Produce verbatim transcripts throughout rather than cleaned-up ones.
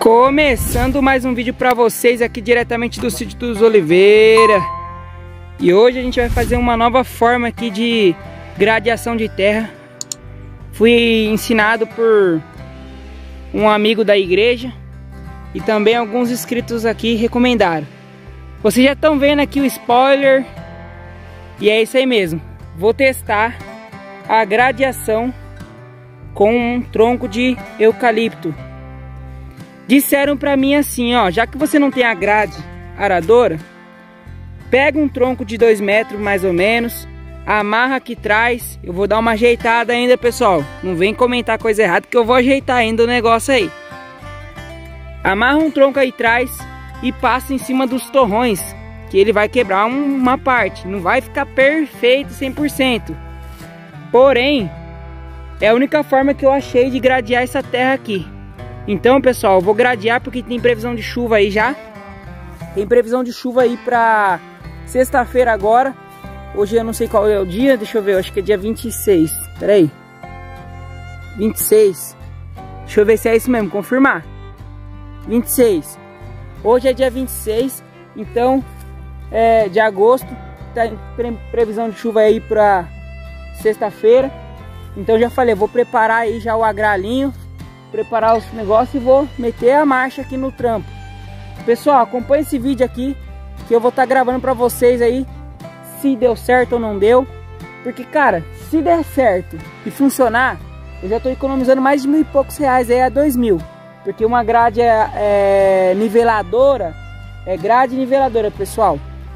Começando mais um vídeo para vocês aqui diretamente do sítio dos Oliveira. E hoje a gente vai fazer uma nova forma aqui de gradeação de terra. Fui ensinado por um amigo da igreja e também alguns inscritos aqui recomendaram. Vocês já estão vendo aqui o spoiler. E é isso aí mesmo. Vou testar a gradeação com um tronco de eucalipto. Disseram pra mim assim, ó, já que você não tem a grade aradora, pega um tronco de dois metros mais ou menos, amarra aqui atrás. Eu vou dar uma ajeitada ainda, pessoal. Não vem comentar coisa errada que eu vou ajeitar ainda o negócio aí. Amarra um tronco aí atrás e passa em cima dos torrões, que ele vai quebrar um, uma parte. Não vai ficar perfeito cem por cento. Porém, é a única forma que eu achei de gradear essa terra aqui. Então, pessoal, eu vou gradear porque tem previsão de chuva aí já. Tem previsão de chuva aí pra sexta-feira agora. Hoje eu não sei qual é o dia, deixa eu ver, eu acho que é dia vinte e seis. Pera aí. vinte e seis. Deixa eu ver se é isso mesmo, confirmar. vinte e seis. Hoje é dia vinte e seis, então, é, de agosto. Tá em pre previsão de chuva aí pra sexta-feira. Então já falei, vou preparar aí já o agralinho, preparar os negócios e vou meter a marcha aqui no trampo. Pessoal, acompanha esse vídeo aqui que eu vou estar tá gravando pra vocês aí se deu certo ou não deu. Porque, cara, se der certo e funcionar, eu já tô economizando mais de mil e poucos reais aí a dois mil. Porque uma grade é, é niveladora, é grade niveladora, pessoal.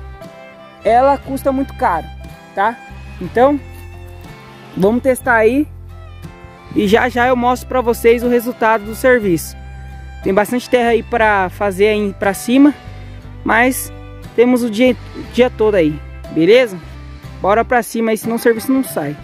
Ela custa muito caro, tá? Então, vamos testar aí. E já já eu mostro pra vocês o resultado do serviço. Tem bastante terra aí pra fazer aí pra cima, mas temos o dia, o dia todo aí, beleza? Bora pra cima aí, senão o serviço não sai.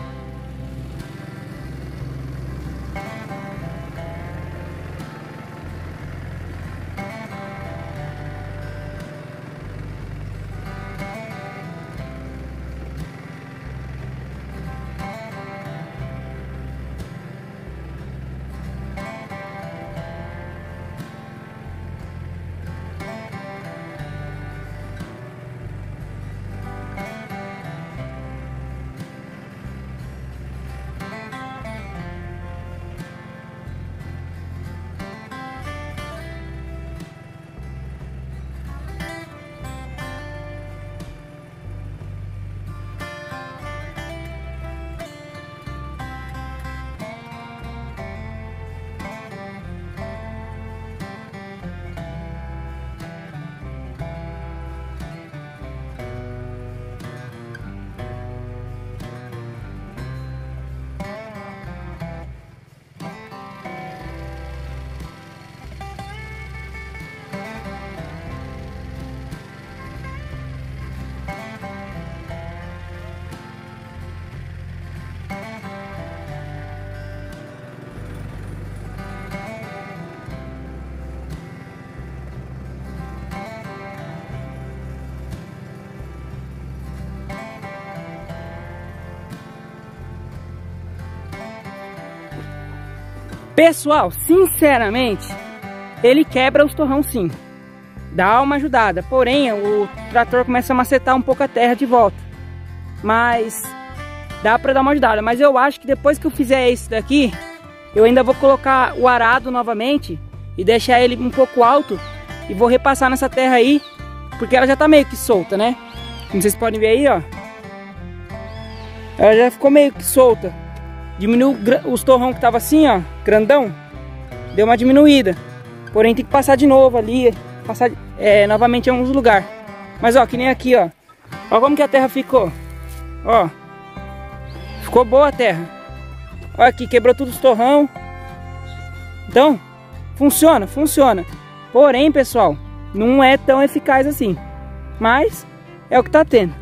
Pessoal, sinceramente, ele quebra os torrão sim. Dá uma ajudada, porém o trator começa a macetar um pouco a terra de volta. Mas dá pra dar uma ajudada. Mas eu acho que depois que eu fizer isso daqui, eu ainda vou colocar o arado novamente e deixar ele um pouco alto. E vou repassar nessa terra aí, porque ela já tá meio que solta, né? Como vocês podem ver aí, ó. Ela já ficou meio que solta. Diminuiu os torrão que tava assim, ó, grandão. Deu uma diminuída. Porém tem que passar de novo ali. Passar é, novamente em alguns lugares. Mas ó, que nem aqui, ó. Ó como que a terra ficou. Ó. Ficou boa a terra. Ó aqui, quebrou tudo os torrão. Então, funciona, funciona. Porém, pessoal, não é tão eficaz assim. Mas é o que tá tendo.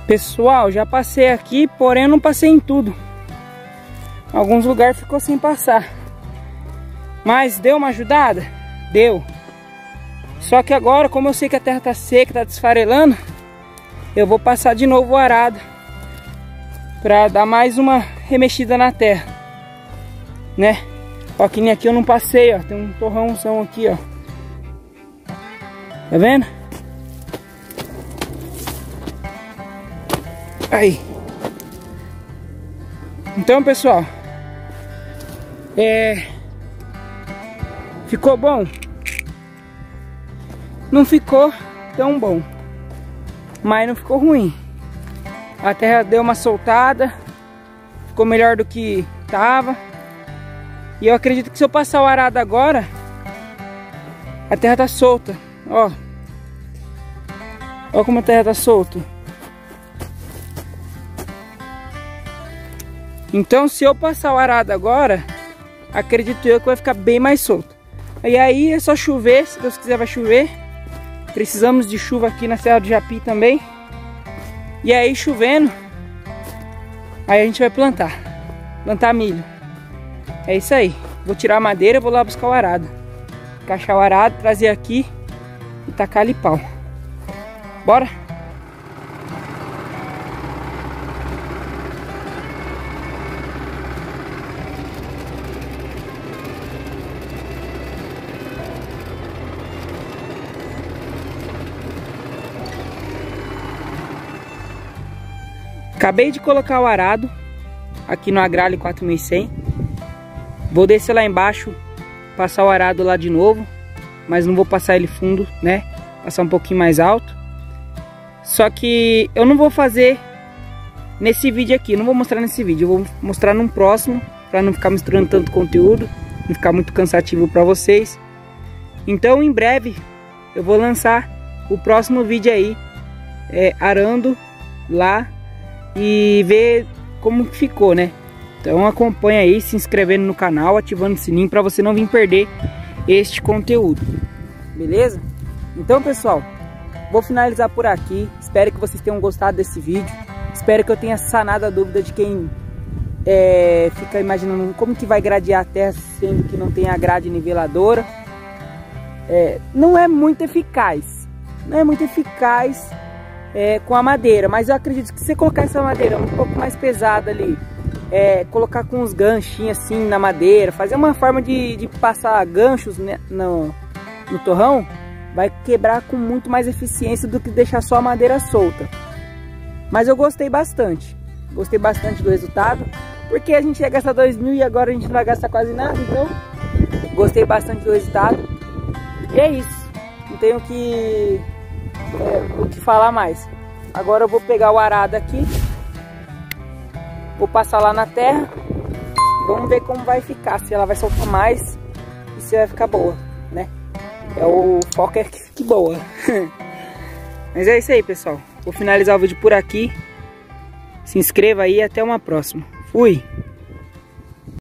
Pessoal, já passei aqui, porém eu não passei em tudo. Alguns lugares ficou sem passar. Mas deu uma ajudada? Deu. Só que agora, como eu sei que a terra tá seca, tá desfarelando, eu vou passar de novo o arado pra dar mais uma remexida na terra, né? Ó, que nem aqui eu não passei, ó. Tem um torrãozão aqui, ó. Tá vendo? Aí. Então, pessoal, é... ficou bom? Não ficou tão bom, mas não ficou ruim. A terra deu uma soltada, ficou melhor do que tava. E eu acredito que se eu passar o arado agora, a terra tá solta. Ó, ó como a terra tá solta. Então, se eu passar o arado agora, acredito eu que vai ficar bem mais solto. E aí é só chover, se Deus quiser vai chover. Precisamos de chuva aqui na Serra do Japi também. E aí chovendo, aí a gente vai plantar. Plantar milho. É isso aí. Vou tirar a madeira e vou lá buscar o arado. Encaixar o arado, trazer aqui e tacar ali pau. Bora? Acabei de colocar o arado aqui no Agrale quatro mil e cem. Vou descer lá embaixo, passar o arado lá de novo, mas não vou passar ele fundo, né? Passar um pouquinho mais alto. Só que eu não vou fazer nesse vídeo aqui, não vou mostrar nesse vídeo, eu vou mostrar num próximo, para não ficar misturando tanto conteúdo, não ficar muito cansativo para vocês. Então, em breve eu vou lançar o próximo vídeo aí, é, arando lá e ver como ficou, né? Então acompanha aí, se inscrevendo no canal, ativando o sininho para você não vir perder este conteúdo, beleza? Então, pessoal, vou finalizar por aqui. Espero que vocês tenham gostado desse vídeo. Espero que eu tenha sanado a dúvida de quem é, fica imaginando como que vai gradear a terra sendo que não tem a grade niveladora. É, não é muito eficaz, não é muito eficaz É, com a madeira, mas eu acredito que se você colocar essa madeira um pouco mais pesada ali, é, colocar com uns ganchinhos assim na madeira, fazer uma forma de, de passar ganchos, né, no, no torrão, vai quebrar com muito mais eficiência do que deixar só a madeira solta. Mas eu gostei bastante, gostei bastante do resultado, porque a gente ia gastar dois mil e agora a gente não vai gastar quase nada, então gostei bastante do resultado. E é isso, não tenho que... É, o que falar mais. Agora eu vou pegar o arado aqui, vou passar lá na terra, vamos ver como vai ficar, se ela vai soltar mais e se vai ficar boa, né? É, o foco é que fique boa. Mas é isso aí, pessoal, vou finalizar o vídeo por aqui. Se inscreva aí e até uma próxima. Fui!